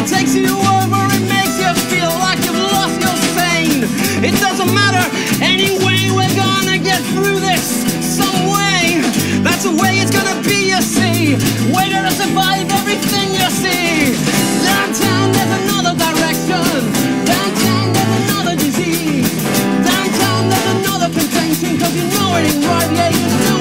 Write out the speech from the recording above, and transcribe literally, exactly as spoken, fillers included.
It takes you over, it makes you feel like you've lost your sane. It doesn't matter, anyway, we're gonna get through this some way. That's the way it's gonna be, you see. We're gonna survive everything you see. Downtown, there's another direction. Downtown, there's another disease. Downtown, there's another contention, cause you know it ain't right, yeah, you know.